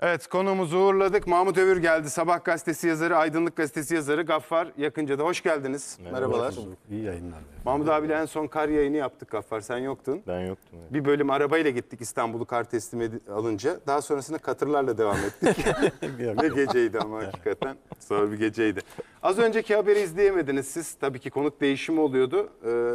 Evet, konuğumuzu uğurladık. Mahmut Övür geldi. Sabah gazetesi yazarı, Aydınlık gazetesi yazarı Gaffar Yakınca'da. Hoş geldiniz. Merhabalar. İyi yayınlar. Mahmut abiyle en son kar yayını yaptık Gaffar. Sen yoktun. Ben yoktum. Evet. Bir bölüm arabayla gittik İstanbul'u kar teslim alınca. Daha sonrasında katırlarla devam ettik. Ne geceydi ama hakikaten. Zor bir geceydi. Az önceki haberi izleyemediniz siz. Tabii ki konuk değişimi oluyordu.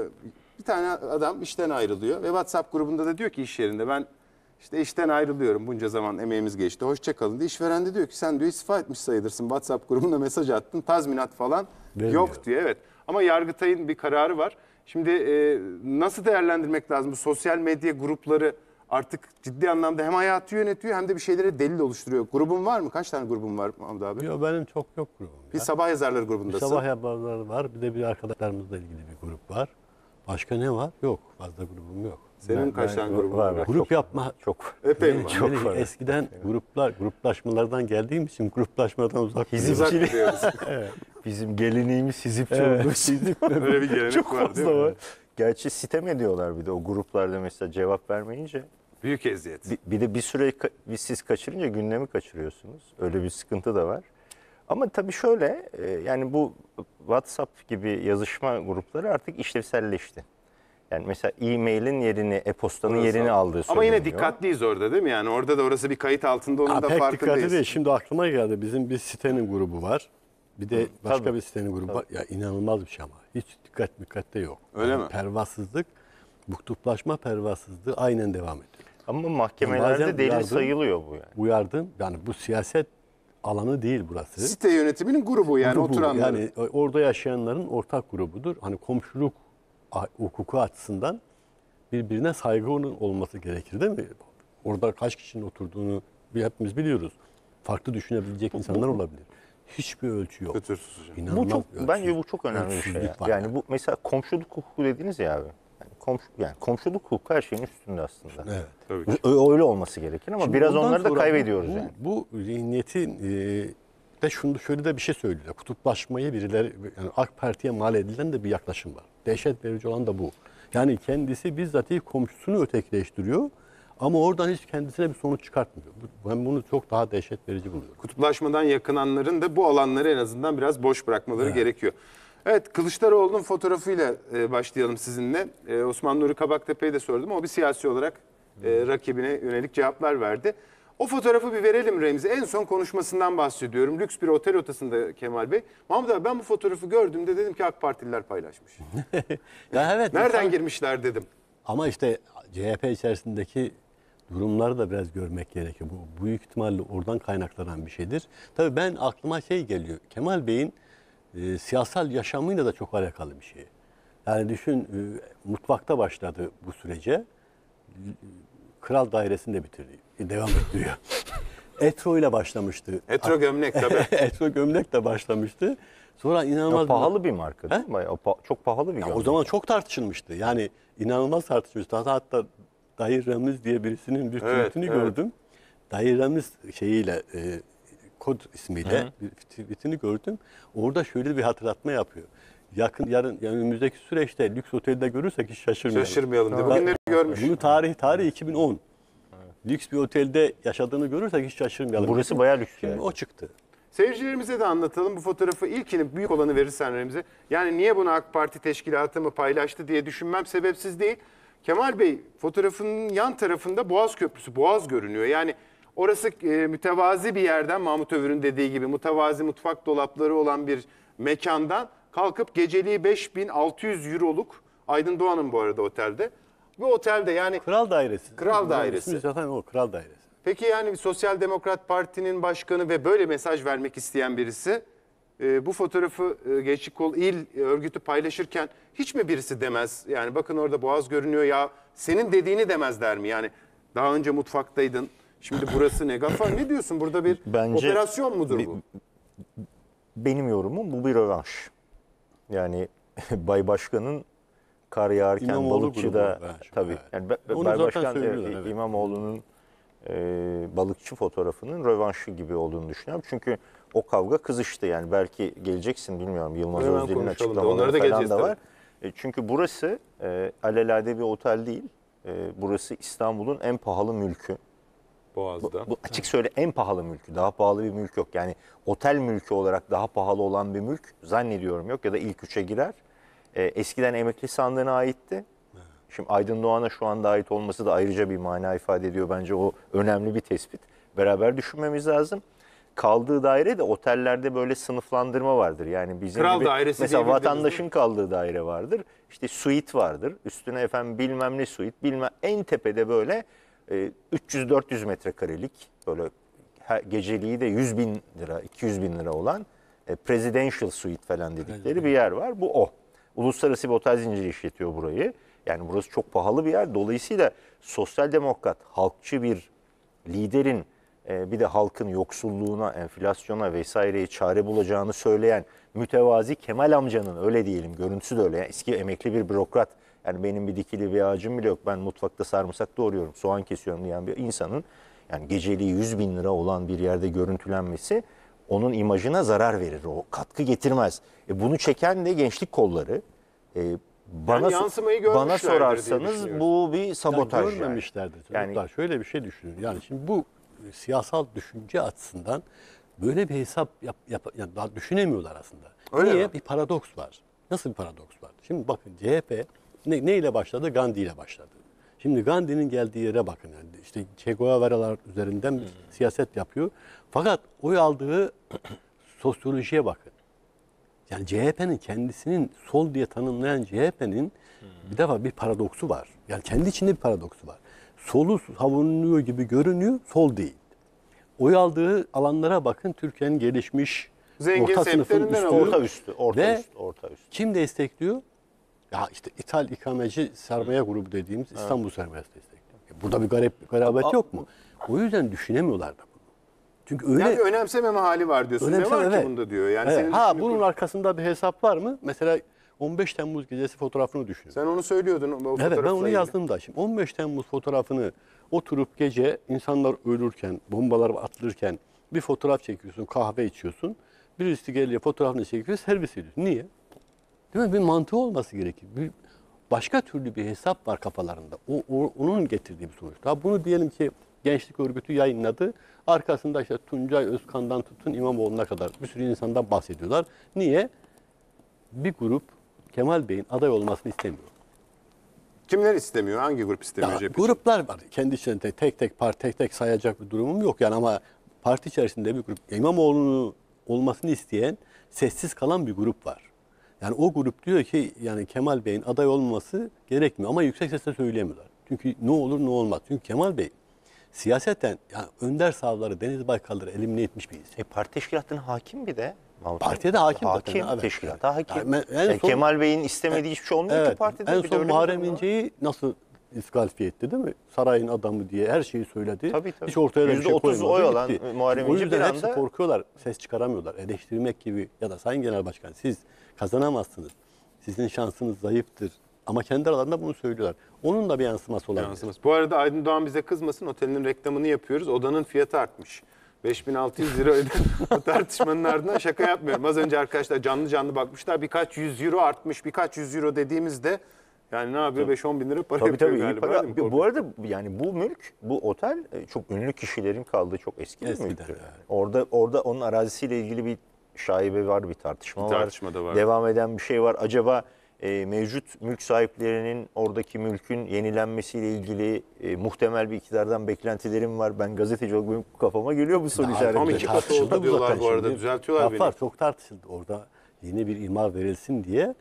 Bir tane adam işten ayrılıyor ve WhatsApp grubunda da diyor ki iş yerinde ben İşte işten ayrılıyorum. Bunca zaman emeğimiz geçti. Hoşça kalın diye. İşveren de diyor ki sen diyor istifa etmiş sayılırsın. WhatsApp grubuna mesaj attın. Tazminat falan yok diyor. Evet. Ama Yargıtay'ın bir kararı var. Şimdi nasıl değerlendirmek lazım? Bu sosyal medya grupları artık ciddi anlamda hem hayatı yönetiyor hem de bir şeylere delil oluşturuyor. Grubun var mı? Kaç tane grubun var Mahmut abi? Yok benim çok yok grubum. Bir sabah yazarları grubundasın. Bir sabah yazarları var. Bir de bir arkadaşlarımızla ilgili bir grup var. Başka ne var? Yok. Fazla grubum yok. Senin kaç tane grubun var? Grup yapma Çok. Epey mi var? Çok var. Eskiden gruplaşmalardan geldiğim için gruplaşmadan uzak. Uzak duruyoruz. Bizim geleneğimiz hizipçi olduğu için. Öyle bir gelenek Çok var değil fazla mi? var. Gerçi sitem ediyorlar bir de o gruplarda mesela cevap vermeyince. Büyük eziyet. Bir de bir süre siz kaçırınca gündemi kaçırıyorsunuz. Öyle bir sıkıntı da var. Ama tabii şöyle yani bu WhatsApp gibi yazışma grupları artık işlevselleşti. Yani mesela e-mail'in yerini, e-postanın yerini aldığı söyleniyor. Ama yine dikkatliyiz orada değil mi? Yani orada da orası bir kayıt altında onun da Pek farkındayız. dikkatli değil. Şimdi aklıma geldi. Bizim bir sitenin grubu var. Bir de başka bir sitenin grubu var. Ya inanılmaz bir şey ama. Hiç dikkatte yok. Öyle mi? Pervasızlık, kutuplaşma pervasızlığı aynen devam ediyor. Ama mahkemelerde Bazen delil uyardım, sayılıyor bu yani. Uyardım. Yani bu siyaset alanı değil burası. Site yönetiminin grubu yani Grubu, oturanların. yani orada yaşayanların ortak grubudur. Hani komşuluk hukuku açısından birbirine saygı olması gerekir değil mi? Orada kaç kişinin oturduğunu hepimiz biliyoruz. Farklı düşünebilecek insanlar olabilir. Hiçbir ölçü yok. Götürsüz hocam. İnanılmaz Bu çok, ölçü. bence bu çok önemli bir şey. Ölçüsüzlük var Yani bu mesela komşuluk hukuku dediniz ya abi. Yani komşuluk hukuku her şeyin üstünde aslında. Evet. Tabii ki. Öyle olması gerekir ama Şimdi biraz ondan onları da sonra kaybediyoruz yani. Bu zihniyetin de şöyle de bir şey söylüyor. Kutuplaşmayı birileri yani AK Parti'ye mal edilen de bir yaklaşım var. Dehşet verici olan da bu. Yani kendisi bizzat komşusunu ötekileştiriyor ama oradan hiç kendisine bir sonuç çıkartmıyor. Ben bunu çok daha dehşet verici buluyorum. Kutuplaşmadan yakınanların da bu alanları en azından biraz boş bırakmaları gerekiyor. Evet, Kılıçdaroğlu'nun fotoğrafıyla başlayalım sizinle. Osman Nuri Kabaktepe'ye de sordum. O bir siyasi olarak rakibine yönelik cevaplar verdi. O fotoğrafı bir verelim Remzi. En son konuşmasından bahsediyorum. Lüks bir otel odasında Kemal Bey. Mahmut abi ben bu fotoğrafı gördüğümde dedim ki AK Partililer paylaşmış. Ya evet. Nereden girmişler dedim. Ama işte CHP içerisindeki durumları da biraz görmek gerekiyor. Bu büyük ihtimalle oradan kaynaklanan bir şeydir. Tabii ben aklıma şey geliyor. Kemal Bey'in siyasal yaşamıyla da çok alakalı bir şey. Yani düşün mutfakta başladı bu sürece. Kral dairesinde bitirdi. Devam ettiriyor. Etro ile başlamıştı. Etro gömlek tabii. Etro gömlek de başlamıştı. Sonra inanılmaz Pahalı bir marka değil mi? Bayağı çok pahalı bir gömlek. o zaman çok tartışılmıştı. Yani inanılmaz tartışmıştı. Hatta Dayı Ramiz diye birisinin bir tweetini gördüm. Dayı Ramiz şeyiyle kod ismiyle bir tweetini gördüm. Orada şöyle bir hatırlatma yapıyor. Yarın yani önümüzdeki süreçte lüks otelde görürsek hiç şaşırmayalım. Şaşırmayalım diye. Bugünleri görmüş. Bunu tarih 2010. Lüks bir otelde yaşadığını görürsek hiç şaşırmayalım. Burası bayağı lüks Şimdi yani. o çıktı. Seyircilerimize de anlatalım bu fotoğrafı. İlkini büyük olanı verirsen Remzi. Yani niye bunu AK Parti teşkilatı mı paylaştı diye düşünmem sebepsiz değil. Kemal Bey fotoğrafının yan tarafında Boğaz Köprüsü, Boğaz görünüyor. Yani orası mütevazi bir yerden Mahmut Övür'ün dediği gibi mütevazi mutfak dolapları olan bir mekandan kalkıp geceliği 5.600 euroluk Aydın Doğan'ın bu arada otelde. Bu otelde yani Kral Dairesi. Kral Dairesi. İsmi zaten o Kral Dairesi. peki yani Sosyal Demokrat Parti'nin başkanı ve böyle mesaj vermek isteyen birisi bu fotoğrafı Gençlik Kol İl Örgütü paylaşırken hiç mi birisi demez? Yani bakın orada Boğaz görünüyor ya senin dediğini demezler mi? Yani daha önce mutfaktaydın şimdi burası ne? Gaffar ne diyorsun? Burada bir operasyon mudur bu? Benim yorumum bu bir rövanş. Yani Bay Başkan'ın kar yağarken İmamoğlu balıkçıda grubu. tabii. Evet. Yani Onu Bay zaten Başkan söylüyorlar, evet. İmamoğlu'nun balıkçı fotoğrafının rövanşı gibi olduğunu düşünüyorum. Çünkü o kavga kızıştı yani belki geleceksin bilmiyorum Yılmaz Hemen Özdil'in konuşalım da, açıklamaları onlara da falan geleceğiz da var. Çünkü burası alelade bir otel değil. Burası İstanbul'un en pahalı mülkü. Boğaz'da. Bu açık söyle en pahalı mülkü. Daha pahalı bir mülk yok. Yani otel mülkü olarak daha pahalı olan bir mülk zannediyorum yok ya da ilk üçe girer. Eskiden emekli sandığına aitti. Şimdi Aydın Doğan'a şu anda ait olması da ayrıca bir mana ifade ediyor. Bence o önemli bir tespit. Beraber düşünmemiz lazım. Kaldığı daire de otellerde böyle sınıflandırma vardır. Yani bizim Kral gibi dairesi mesela diyebiliriz, vatandaşın kaldığı daire vardır. İşte suite vardır. Üstüne efendim bilmem ne suite, bilmem en tepede böyle 300-400 metrekarelik böyle geceliği de 100 bin lira, 200 bin lira olan presidential suite falan dedikleri bir yer var. Bu o. Uluslararası bir otel zinciri işletiyor burayı. Yani burası çok pahalı bir yer. Dolayısıyla sosyal demokrat, halkçı bir liderin bir de halkın yoksulluğuna, enflasyona vesaireye çare bulacağını söyleyen mütevazi Kemal amcanın, öyle diyelim, görüntüsü de öyle. Yani eski emekli bir bürokrat, yani benim bir dikili bir ağacım bile yok, ben mutfakta sarımsak doğruyorum, soğan kesiyorum diyen bir insanın yani geceliği 100 bin lira olan bir yerde görüntülenmesi onun imajına zarar verir. O katkı getirmez. Bunu çeken de gençlik kolları. Yani yansımayı görmüşlerdir Bana diye sorarsanız düşünüyoruz. bu bir sabotaj. Yani görmemişlerdir. Yani- Çocuklar şöyle bir şey düşünün. Yani şimdi bu siyasal düşünce açısından böyle bir hesap yani daha düşünemiyorlar aslında. Öyle Niye? mi? Bir paradoks var. Nasıl bir paradoks var? Şimdi bakın CHP ne ile başladı? Gandhi ile başladı. Şimdi Gandhi'nin geldiği yere bakın. Yani işte Che Guevara'lar üzerinden bir siyaset yapıyor. Fakat oy aldığı sosyolojiye bakın. Yani CHP'nin kendisinin sol diye tanımlayan CHP'nin bir defa bir paradoksu var. Yani kendi içinde bir paradoksu var. Solu savunuyor gibi görünüyor, sol değil. Oy aldığı alanlara bakın, Türkiye'nin gelişmiş Zengin orta sınıfın semtlerinden üstü. alıyor. Orta üstü. Kim destekliyor? Ya işte İthal İkameci Sermaye Grubu dediğimiz İstanbul Sermayesi destekliyor. Burada bir garabet yok mu? O yüzden düşünemiyorlar da bunu. Çünkü öyle Yani bir önemsememe hali var diyorsun. Ne var ki bunda diyor. Yani Evet. senin Ha düşündüğün- bunun arkasında bir hesap var mı? Mesela 15 Temmuz gecesi fotoğrafını düşünün. Sen onu söylüyordun. O Evet, ben fotoğrafla onu ilgili. yazdım da. Şimdi 15 Temmuz fotoğrafını oturup gece insanlar ölürken, bombalar atılırken bir fotoğraf çekiyorsun, kahve içiyorsun. Birisi geliyor, fotoğrafını çekiyor, servis ediyorsun. Niye? Değil mi? Bir mantığı olması gerekir. Bir başka türlü bir hesap var kafalarında. Onun getirdiği bir sonuç. Daha bunu diyelim ki gençlik örgütü yayınladı. Arkasında işte Tuncay Özkan'dan tutun İmamoğlu'na kadar bir sürü insandan bahsediyorlar. Niye? Bir grup Kemal Bey'in aday olmasını istemiyor. Kimler istemiyor? Hangi grup istemiyor Ya, CHP? gruplar var. Kendi içinde tek tek sayacak bir durumum yok yani, ama parti içerisinde bir grup, İmamoğlu'nu olmasını isteyen, sessiz kalan bir grup var. Yani o grup diyor ki yani Kemal Bey'in aday olmaması gerekmiyor, ama yüksek sesle söyleyemiyorlar. Çünkü ne olur ne olmaz. Çünkü Kemal Bey siyaseten yani Önder Savları, Deniz Baykal'ları elimine etmiş bir insan. Parti teşkilatına hakim bir de. Partiye de hakim zaten, evet. Teşkilata hakim. Yani en son- Kemal Bey'in istemediği hiçbir şey olmuyor ki Evet, partide. en Bir de son öyle bir Muharrem durum var. İnce'yi nasıl diskalifiye etti değil mi? Sarayın adamı diye her şeyi söyledi. Tabii. Hiç ortaya da bir şey %30 koymadı. oy alan gitti. Muharrem O İnce yüzden bir hepsi anda- korkuyorlar, ses çıkaramıyorlar. Eleştirmek gibi ya da Sayın Genel Başkan siz kazanamazsınız. Sizin şansınız zayıftır. Ama kendi aralarında bunu söylüyorlar. Onun da bir yansıması olabilir. Yansıması. Bu arada Aydın Doğan bize kızmasın. Otelinin reklamını yapıyoruz. Odanın fiyatı artmış. 5.600 lira ödedim. Bu tartışmanın ardından şaka yapmıyorum. Az önce arkadaşlar canlı bakmışlar. Birkaç yüz euro artmış. Birkaç yüz euro dediğimizde yani ne yapıyor? 5-10 bin lira para Tabii yapıyor iyi galiba. para. değil mi? Bu arada yani bu mülk, bu otel çok ünlü kişilerin kaldığı çok eski bir Eskiden, mülktür. evet. Orada onun arazisiyle ilgili bir şaibe var, bir tartışma Bir var. tartışma da var. Devam eden bir şey var. Acaba mevcut mülk sahiplerinin oradaki mülkün yenilenmesiyle ilgili muhtemel bir iktidardan beklentilerim var. Ben gazeteci olarak benim kafama geliyor bu soru Daha işareti. Tam iki katı tartışıldı oldu diyorlar zaten bu arada. şimdi. Düzeltiyorlar Laf beni. var, çok tartışıldı. Orada yeni bir imar verilsin diye.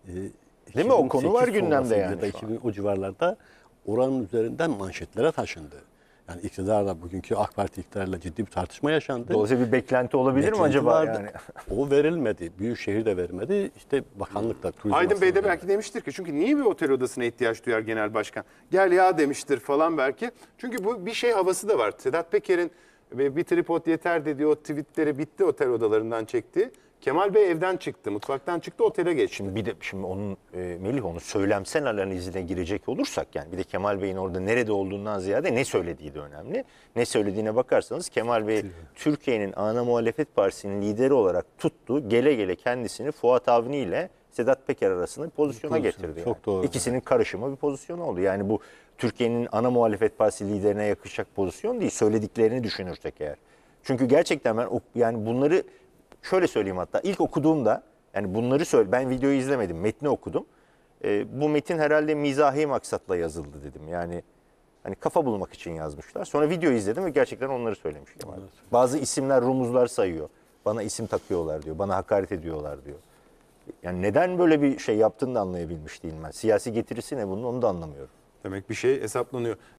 Değil mi? O konu var 2008 gündemde sonrası yani ya da şu an. 2000 o civarlarda oranın üzerinden manşetlere taşındı. Yani iktidarla, bugünkü AK Parti iktidarıyla ciddi bir tartışma yaşandı. Dolayısıyla bir beklenti olabilir mi Beklenti acaba vardı. yani? O verilmedi. Büyükşehir de vermedi. İşte bakanlık da turizm Aydın Bey de aslında belki demiştir ki çünkü niye bir otel odasına ihtiyaç duyar genel başkan? Gel ya demiştir falan belki. Çünkü bu bir şey havası da var. Sedat Peker'in bir tripod yeter dediği o tweetleri bitti otel odalarından çekti. Kemal Bey evden çıktı, mutfaktan çıktı, otele geçti. Şimdi onun Melih, onun söylemsel analizine girecek olursak, yani bir de Kemal Bey'in orada nerede olduğundan ziyade ne söylediği de önemli. Ne söylediğine bakarsanız Kemal Bey Türkiye'nin ana muhalefet partisinin lideri olarak tuttu. Gele gele kendisini Fuat Avni ile Sedat Peker arasında pozisyona getirdi. Çok yani. doğru. İkisinin karışımı bir pozisyon oldu. Yani bu Türkiye'nin ana muhalefet partisi liderine yakışacak pozisyon değil. Söylediklerini düşünürsek eğer. Çünkü gerçekten ben yani bunları şöyle söyleyeyim, hatta ilk okuduğumda, yani bunları ben videoyu izlemedim, metni okudum. Bu metin herhalde mizahi maksatla yazıldı dedim. Yani hani kafa bulmak için yazmışlar. Sonra videoyu izledim ve gerçekten onları söylemiş Kemal. Bazı isimler, rumuzlar sayıyor. Bana isim takıyorlar diyor. Bana hakaret ediyorlar diyor. Yani neden böyle bir şey yaptığını da anlayabilmiş değilim ben. Siyasi getirisi ne bunun, onu da anlamıyorum. Demek bir şey hesaplanıyor.